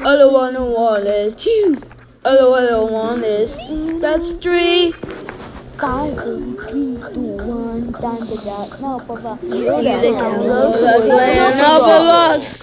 1 is 2. 1 is that's 3. 5, 4, 3, 2, 1, done the dot. No, Papa. Numberblocks.